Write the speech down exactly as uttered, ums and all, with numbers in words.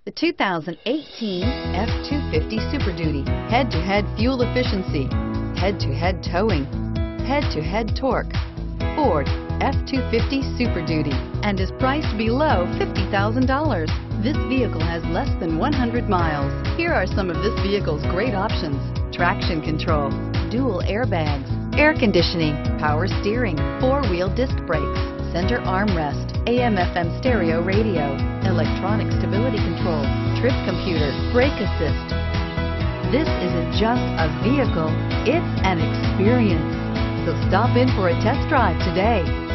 The two thousand eighteen F two fifty Super Duty. Head-to-head fuel efficiency, head-to-head towing, head-to-head torque. Ford F two fifty Super Duty and is priced below fifty thousand dollars. This vehicle has less than one hundred miles. Here are some of this vehicle's great options: traction control, dual airbags, air conditioning, power steering, four-wheel disc brakes, center armrest, A M F M stereo radio, electronic stability control, trip computer, brake assist. This isn't just a vehicle, it's an experience. So stop in for a test drive today.